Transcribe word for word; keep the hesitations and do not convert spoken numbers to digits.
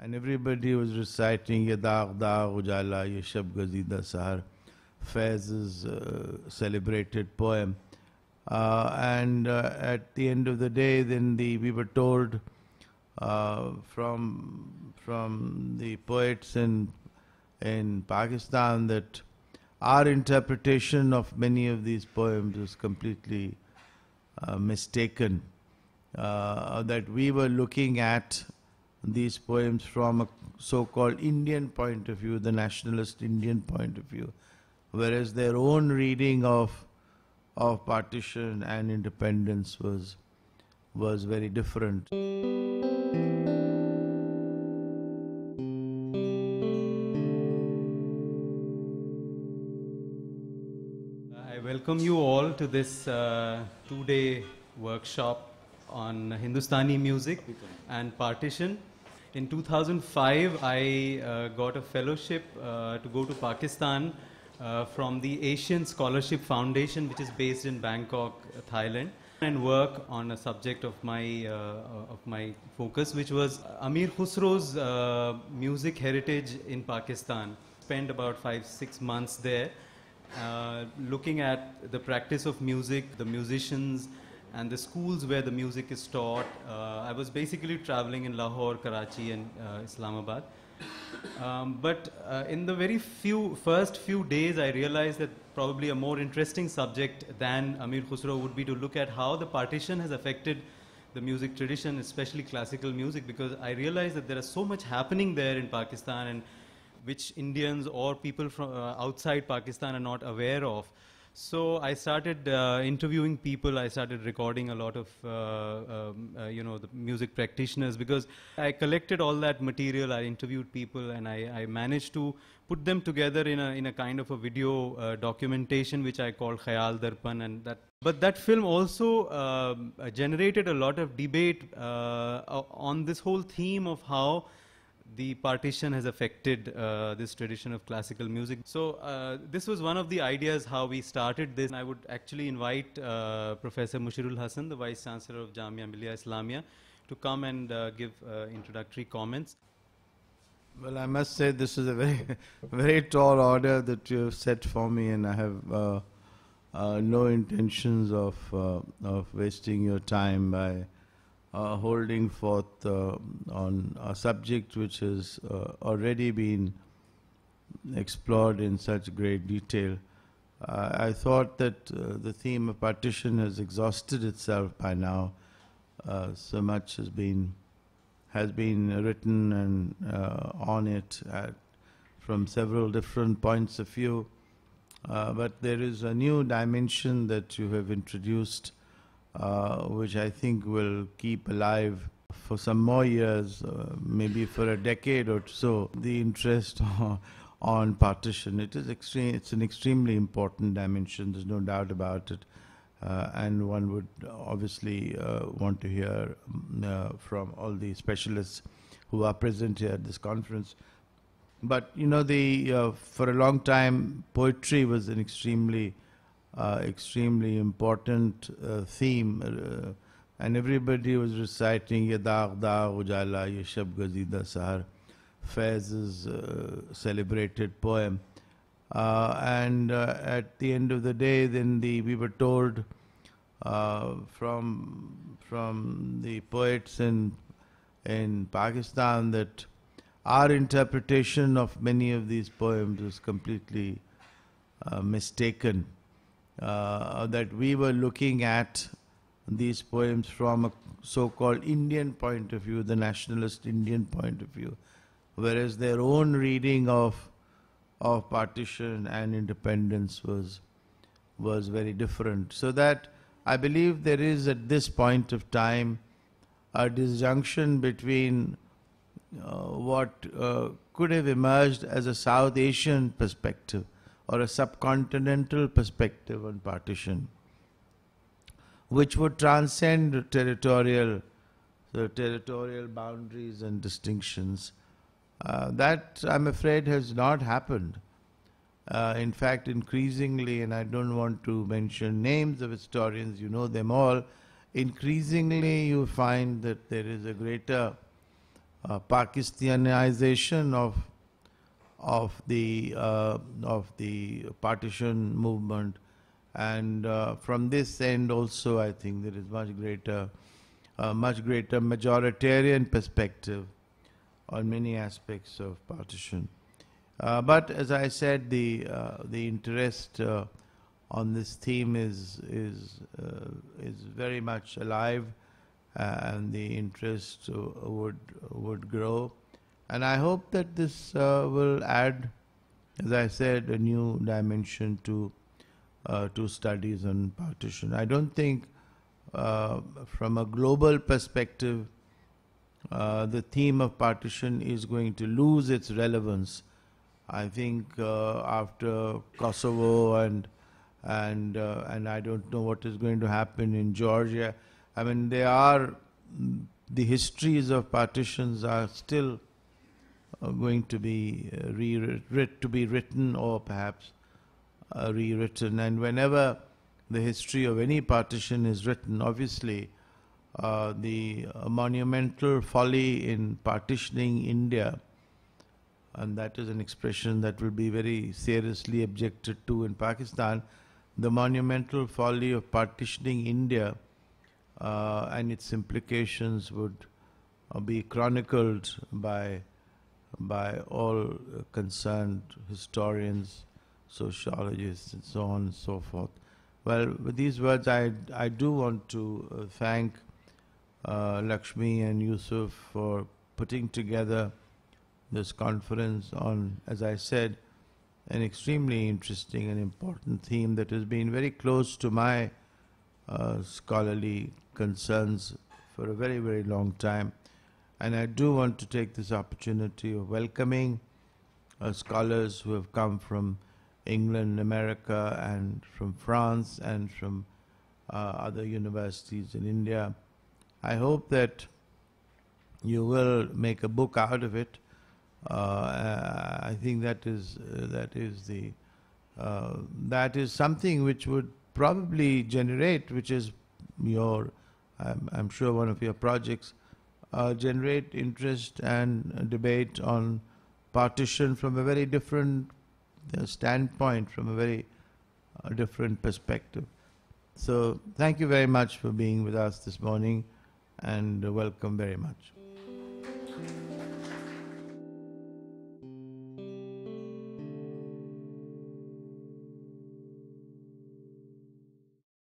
and everybody was reciting Ye Daag Daag Ujala, Ye Shab Gazida Sahar, Faiz's uh, celebrated poem. Uh, and uh, at the end of the day, then the we were told uh, from from the poets in in Pakistan that our interpretation of many of these poems was completely uh, mistaken. Uh, that we were looking at these poems from a so-called Indian point of view, the nationalist Indian point of view, whereas their own reading of of partition and independence was was very different. I welcome you all to this uh, two-day workshop on Hindustani music and partition. In two thousand five, I uh, got a fellowship uh, to go to Pakistan uh, from the Asian Scholarship Foundation, which is based in Bangkok, Thailand, and work on a subject of my uh, of my focus, which was Amir Khusro's uh, music heritage in Pakistan. Spent about five, six months there, uh, looking at the practice of music, the musicians, and the schools where the music is taught. Uh, I was basically traveling in Lahore, Karachi, and uh, Islamabad. Um, but uh, in the very few first few days, I realized that probably a more interesting subject than Amir Khusro would be to look at how the partition has affected the music tradition, especially classical music, because I realized that there is so much happening there in Pakistan, and which Indians or people from uh, outside Pakistan are not aware of. So I started uh, interviewing people. I started recording a lot of, uh, um, uh, you know, the music practitioners, because I collected all that material. I interviewed people, and I, I managed to put them together in a in a kind of a video uh, documentation, which I called Khayal Darpan. And that, but that film also um, uh, generated a lot of debate uh, on this whole theme of how the partition has affected uh, this tradition of classical music. So uh, this was one of the ideas how we started this. I would actually invite uh, Professor Mushirul Hasan, the Vice Chancellor of Jamia Millia Islamia, to come and uh, give uh, introductory comments. Well, I must say this is a very, very tall order that you have set for me, and I have uh, uh, no intentions of uh, of wasting your time by Uh, holding forth uh, on a subject which has uh, already been explored in such great detail. Uh, I thought that uh, the theme of partition has exhausted itself by now. Uh, so much has been has been written and uh, on it at, from several different points of view. Uh, but there is a new dimension that you have introduced, Uh, which I think will keep alive for some more years, uh, maybe for a decade or so, the interest on partition. It is extreme, it's an extremely important dimension, there's no doubt about it. Uh, and one would obviously uh, want to hear uh, from all the specialists who are present here at this conference. But, you know, the uh, for a long time, poetry was an extremely Uh, extremely important uh, theme, uh, and everybody was reciting Ye Daag Daag Ujala, Ye Shab Gazida Sahar, Faiz's uh, celebrated poem. Uh, and uh, at the end of the day, then the we were told uh, from from the poets in in Pakistan that our interpretation of many of these poems was completely uh, mistaken. Uh, that we were looking at these poems from a so-called Indian point of view, the nationalist Indian point of view, whereas their own reading of of partition and independence was was very different. So that I believe there is at this point of time a disjunction between uh, what uh, could have emerged as a South Asian perspective or a subcontinental perspective on partition, which would transcend territorial, the territorial boundaries and distinctions. Uh, that, I'm afraid, has not happened. Uh, in fact, increasingly, and I don't want to mention names of historians, you know them all, increasingly you find that there is a greater uh, Pakistanization of of the uh, of the partition movement, and uh, from this end also I think there is much greater, uh, much greater majoritarian perspective on many aspects of partition. Uh, but as I said, the uh, the interest uh, on this theme is is uh, is very much alive, uh, and the interest uh, would would grow, and I hope that this uh, will add, as I said, a new dimension to uh, to studies on partition. I don't think, uh, from a global perspective, uh, the theme of partition is going to lose its relevance. I think uh, after Kosovo and and uh, and I don't know what is going to happen in Georgia. I mean, they are, the histories of partitions are still uh, going to be uh, re-writ to be written, or perhaps uh, rewritten. And whenever the history of any partition is written, obviously uh, the uh, monumental folly in partitioning India, and that is an expression that will be very seriously objected to in Pakistan, the monumental folly of partitioning India uh, and its implications would uh, be chronicled by by all concerned historians, sociologists, and so on and so forth. Well, with these words, I, I do want to uh, thank uh, Lakshmi and Yusuf for putting together this conference on, as I said, an extremely interesting and important theme that has been very close to my uh, scholarly concerns for a very, very long time. And I do want to take this opportunity of welcoming uh, scholars who have come from England, America, and from France, and from uh, other universities in India. I hope that you will make a book out of it. Uh, I think that is uh, that is the uh, that is something which would probably generate, which is your, I'm, I'm sure one of your projects, uh, generate interest and uh, debate on partition from a very different uh, standpoint, from a very uh, different perspective. So thank you very much for being with us this morning, and uh, welcome very much.